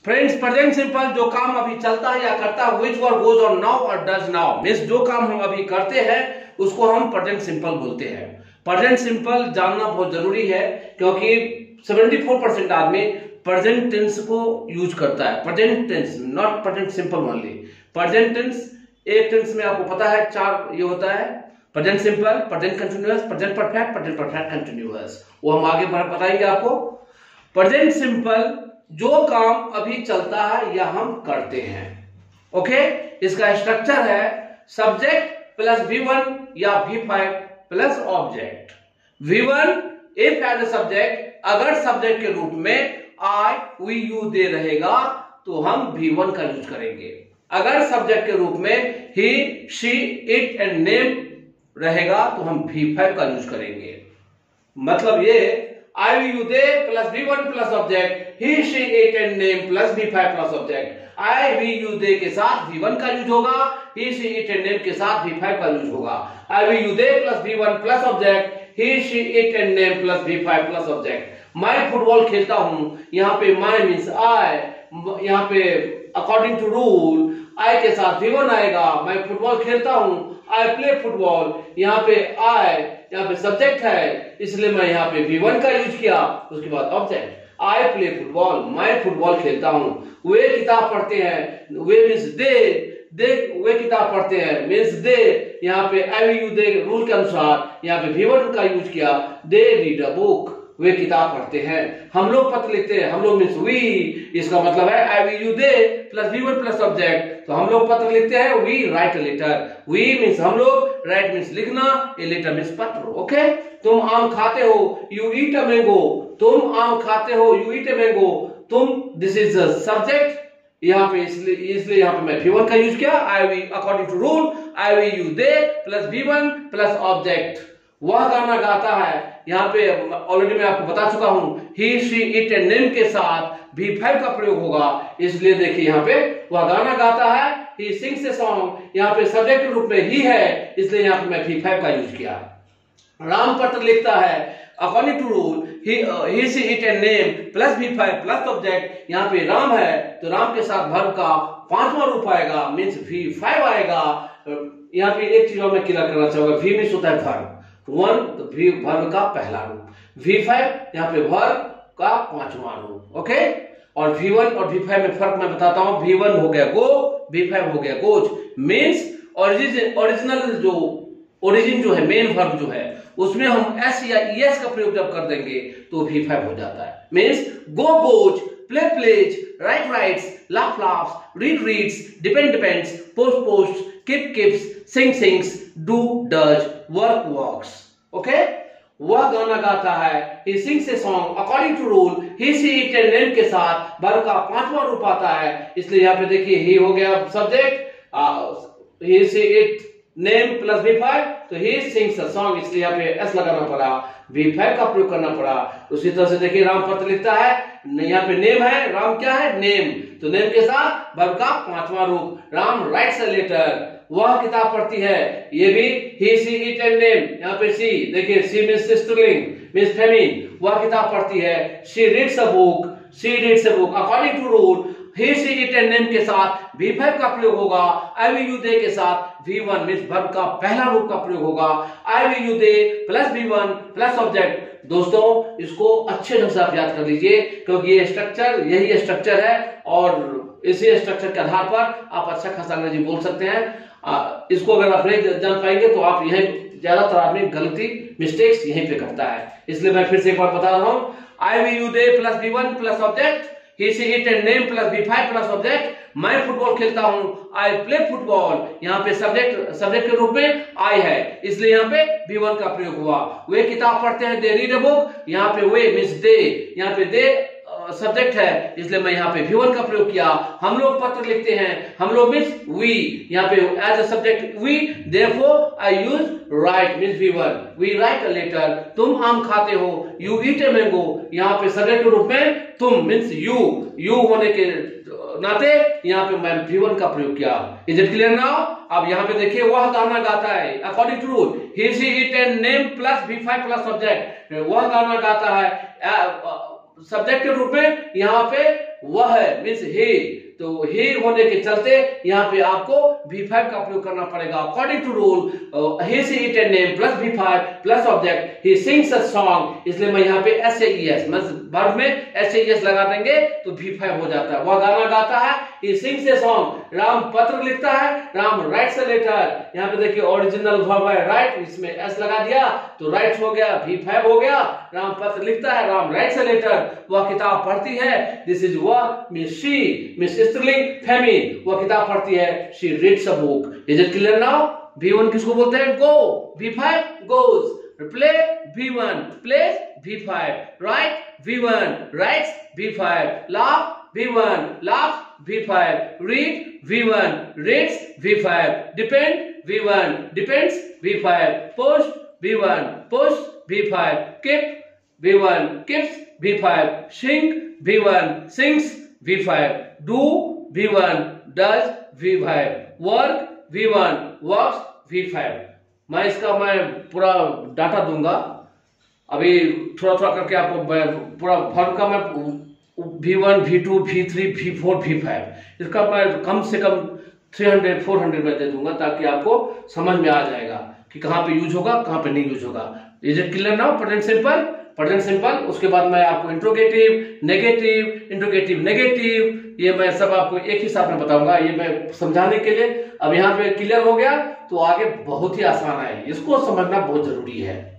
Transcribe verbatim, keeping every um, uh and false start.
Friends, present simple जो काम अभी चलता है या करता है, which work goes on now और डज नाउ, मींस जो काम हम अभी करते हैं उसको हम प्रेजेंट सिंपल बोलते हैं। प्रेजेंट सिंपल जानना बहुत जरूरी है क्योंकि चौहत्तर परसेंट आदमी प्रेजेंट टेंस को यूज करता है। Present tense, not present simple only. Present tense, एक टेंस में आपको पता है चार ये होता है, present simple, present continuous, present perfect, present perfect continuous. वो हम आगे बताएंगे आपको। प्रेजेंट सिंपल जो काम अभी चलता है या हम करते हैं। ओके, इसका स्ट्रक्चर है सब्जेक्ट प्लस वी वन या V five plus object. V one if as a subject, अगर सब्जेक्ट के रूप में आई वी यू दे रहेगा तो हम वी वन का यूज करेंगे। अगर सब्जेक्ट के रूप में ही शी इट एंड नेम रहेगा तो हम वी फाइव का यूज करेंगे। मतलब ये I we you they plus V one plus object, he she it and name plus V five plus object. I we you they के साथ वी वन का यूज होगा, he she it and name के साथ V five का use होगा। I we you they plus V one plus object, he she it and name plus V five plus object. मैं football खेलता हूं, यहाँ पे माई मीन्स आई, यहाँ पे अकॉर्डिंग टू रूल आई के साथ वी वन आएगा। मैं फुटबॉल खेलता हूं, आई प्ले फुटबॉल, यहाँ पे आई यहाँ पे सब्जेक्ट है इसलिए मैं यहाँ पे वी वन का यूज किया। उसके बाद ऑब्जेक्ट, आई प्ले फुटबॉल, मैं फुटबॉल खेलता हूँ। वे किताब पढ़ते हैं, वे मीन्स दे, दे वे किताब पढ़ते हैं मीन्स दे, यहाँ पे I we you they rule के अनुसार यहाँ पे वी वन का यूज किया। दे रीड अ बुक, वे किताब पढ़ते हैं। हम लोग पत्र लिखते हैं, हम लोग मीन्स वी, इसका मतलब है I we you they plus V one plus object, तो हम लोग पत्र लिखते हैं, we write a letter. We means हम लोग, राइट मीन्स लिखना, ए लेटर मीन्स पत्र। ओके, तुम आम खाते हो, यू ईट अ मैंगो, तुम आम खाते हो, यू ईट अ मैंगो, तुम, दिस इज द सब्जेक्ट। यहाँ पे इसलिए इसलिए यहाँ पे मैं वी वन का यूज किया। I we according to rule I we you they plus V one plus object. वह गाना गाता है, यहाँ पे ऑलरेडी मैं आपको बता चुका हूं, he she it and name के साथ वी फाइव का प्रयोग होगा। इसलिए देखिए यहाँ पे वह गाना गाता है, ही सिंग्स ए सॉन्ग, यहाँ पे सब्जेक्ट के रूप में ही है इसलिए यहाँ पे मैं वी फाइव का यूज किया। राम पत्र लिखता है, according to rule he he she it and name plus V five plus object. यहाँ पे राम है तो राम के साथ वर्ब का पांचवा रूप आएगा मीन्स वी फाइव आएगा। यहाँ पे एक चीज और मैं क्लियर करना चाहूंगा, वी मीन्स होता है वर्ब वन, तो वी वर्ब का पहला रूप, वी फाइव यहाँ पे वर्ब का पांचवा रूप। ओके, और वी वन और वी फाइव में फर्क मैं बताता हूं। वी वन हो गया गो, वी फाइव हो गया गोज। मीन्स ओरिजिन ओरिजिनल जो ओरिजिन जो है, मेन वर्ब जो है, उसमें हम एस या ईएस का प्रयोग जब कर देंगे तो वी फाइव हो जाता है। Means go goes, play plays, write writes, laugh laughs, read reads, depend depends, post post, keep keeps, sing sings, do does, work works. Okay, वह गाना गाता है, he sings a song according to rule, he she it and name के साथ verb का पांचवा रूप आता है। इसलिए यहाँ पे देखिए he हो गया subject, he she it name plus V five, तो ही सिंग्स अ सॉन्ग, इसलिए यहाँ पे एस लगाना पड़ा, वी फाइव का प्रयोग करना पड़ा। उसी तरह से देखिए राम पत्र लिखता है, यहाँ पे नेम है, राम क्या है, नेम, तो नेम के साथ वर्ब का पांचवा रूप। राम राइट्स अ लेटर, वह किताब पढ़ती है, ये भी he she it and name, यहाँ पे सी देखिए, सी मीन्स स्त्रीलिंग मीन्स फेमिन, वह किताब पढ़ती है। She reads a book, she reads a book, according to rule he she it and name के साथ वी फाइव का प्रयोग होगा। आई वी यू दे के साथ वी वन मीन्स वर्ब का पहला रूप का प्रयोग होगा। I we you they plus V one plus object. दोस्तों, इसको अच्छे ढंग से आप याद कर लीजिए क्योंकि ये स्ट्रक्चर, यही स्ट्रक्चर है और इसी स्ट्रक्चर के आधार पर आप अच्छा खासा अंग्रेजी बोल सकते हैं। आ, इसको अगर आप नहीं जान पाएंगे तो आप यही ज्यादातर आदमी गलती मिस्टेक्स यहीं पे करता है। इसलिए मैं फिर से एक बार बता रहा हूं, I we you they plus V one plus object, he she it and name plus V five plus object. मैं फुटबॉल खेलता हूं, आई प्ले फुटबॉल, यहाँ पे सब्जेक्ट सब्जेक्ट के रूप में आई है इसलिए यहाँ पे वी वन का प्रयोग हुआ। वे किताब पढ़ते हैं, दे रीड अ बुक, यहाँ पे वे मीन्स दे, यहाँ पे दे सब्जेक्ट है इसलिए मैं यहाँ पे वी वन का प्रयोग किया। हम लोग पत्र लिखते हैं, हम लोग मीन्स वी, यहाँ पे as a subject we, therefore I use write means V one, we write a letter. तुम आम खाते हो, यू ईट अ मैंगो, यहाँ पे सब्जेक्ट के रूप में तुम मीन्स यू, यू होने के नाते यहाँ पे मैं वी वन का प्रयोग किया। Is it clear now? अब यहाँ पे देखिए वह गाना गाता है, according to rule he she it and name plus V five plus subject, वह गाना गाता है सब्जेक्ट के रूप में यहाँ पे वह है मीन्स हे, तो हे होने के चलते यहाँ पे आपको वी फाइव का प्रयोग करना पड़ेगा। According to rule he she it and name plus V five plus object he sings a song, इसलिए मैं यहाँ पे एस ए ई एस मतलब वर्ब में एस ए ई एस लगा देंगे तो वी फाइव हो जाता है। वह गाना गाता है, he sings a song, Ram पत्र लिखता है, राम writes a letter, यहाँ पे देखिए ओरिजिनल वर्ब है राइट, इसमें एस लगा दिया तो राइट हो गया, वी फाइव हो गया। राम पत्र लिखता है, राम writes a letter, वह किताब पढ़ती है, दिस इज वह मिस शी मिस स्त्रीलिंग फेमिन, वह किताब पढ़ती है, she reads a book। Is it clear now? V one किसको बोलते हैं? Go, V five goes, play V one plays, V five write, V one writes, V five laugh, V one laughs, V five read, V one reads, V five depend, V one depends, V five post, V one posts, V five keep, we one keeps, V five sing, V one sings, V five do, V one does, V five work, V one works, V five. मैं इसका मैं पूरा data दूंगा अभी थोड़ा थोड़ा करके आपको पूरा वर्ब का मैं V one V two V three V four V five इसका मैं कम से कम थ्री हंड्रेड फोर हंड्रेड में दे दूंगा ताकि आपको समझ में आ जाएगा कि कहाँ पे यूज होगा कहाँ पे नहीं यूज होगा। Is it clear now? Present simple, present simple, उसके बाद मैं आपको इंट्रोगेटिव, नेगेटिव, इंट्रोगेटिव नेगेटिव, ये मैं सब आपको एक ही साथ में बताऊंगा, ये मैं समझाने के लिए। अब यहाँ पे क्लियर हो गया तो आगे बहुत ही आसान है, इसको समझना बहुत जरूरी है।